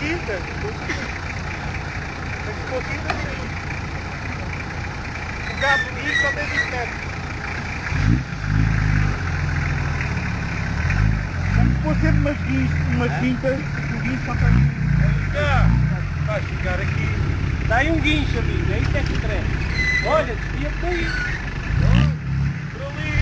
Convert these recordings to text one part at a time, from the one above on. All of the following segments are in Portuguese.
quinta. Com a quinta sim. O cabo bonito só tem 20 metros. Vou sempre umas quintas, o guincho só tem... Vai ficar aqui. Dá aí um guincho, amigo, é isso que é que interessa. Olha, desvia-te daí. Por ali.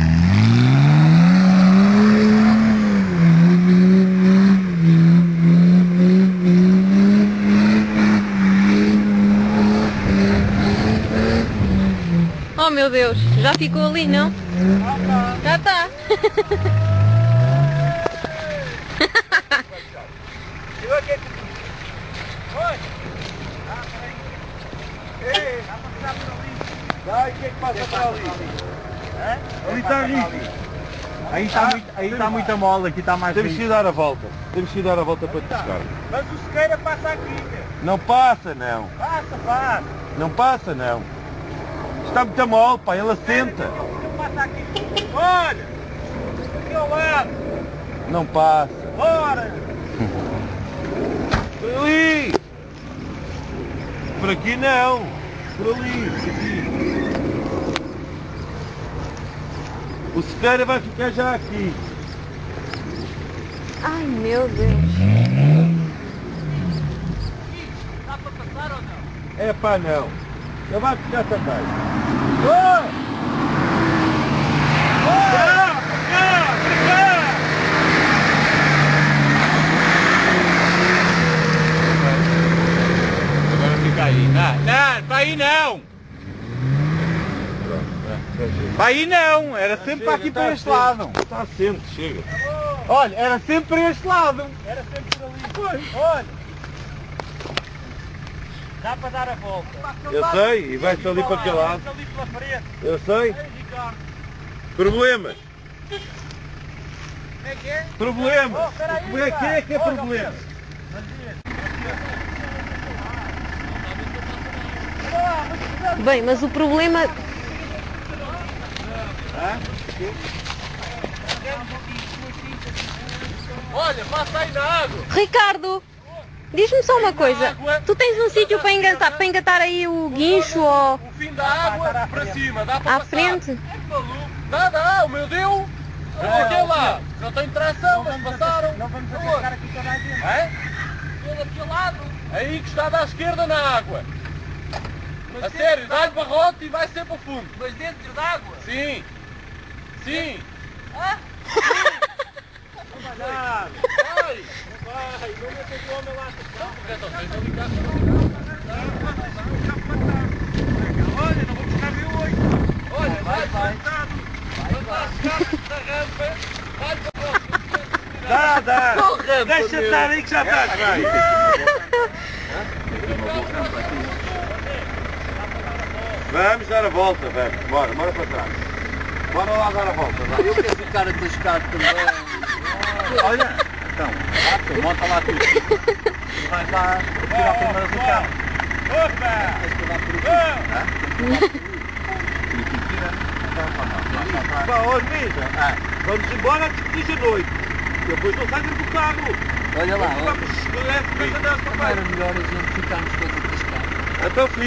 Oh meu Deus, já ficou ali, não? Já está. Vai, o que é que passa para ali? Ali está rico. Aí está muita mola, aqui está mais rico. Temos que dar a volta. Temos que dar a volta para te buscar. Mas o Sequeira passa aqui, meu. Não passa, não. Passa. Não passa, não. Está muito mole, pá. Ele assenta. Ele passa aqui. Olha! Aqui ao lado. Não passa. Bora! Por ali. Por aqui não. Por ali. Por aqui. O Sequeira vai ficar já aqui. Ai meu Deus. Dá para passar ou não? É pá, não. Ele vai ficar também. Agora fica aí. Não, para aí não! Para aí não! Era sempre para aqui para este lado. Está assente, chega. Olha, era sempre para este lado. Era sempre por ali. Pois. Olha. Dá para dar a volta. Eu sei, e vai-se ali para aquele lado. Ali pela frente. Eu sei. Ei, Ricardo. Problemas. Como é que é? Problemas. Oh, peraí, Como é que é pá. problema? Bem, mas o problema... Olha, passa aí na água. Ricardo, diz-me só uma coisa. Tu tens um sítio para engatar aí o guincho ou O fim da água para cima, dá para à passar. frente? Dá, o meu deu. Aquele lá, não tem tração, mas passaram. Não vamos arriscar aqui toda a gente. É? Aquele daquele lado. Aí que está à esquerda na água. A sério, dá-lhe barrote e vai sempre ao fundo. Mas dentro d'água? Sim. Sim. Ah? Não vai dar. Vai. Não vai. Não metas o homem lá. Não, porque então tens ali cá. Olha, não vou buscar V8. Olha, vai. Vai lá, da rampa. Vai para o Dá. Deixa estar aí que já estás bem. Vamos dar a volta, velho. Bora para trás. Bora lá dar a volta. Vai. Eu quero ficar atascado também. Olha, então, monta lá tudo. E vais lá tirar a primeira do carro. Pá, olha, veja. Vamos embora antes que seja noite. Depois não saem do carro. Olha lá, Vamos, não era melhor a gente ficarmos todos atascados. então,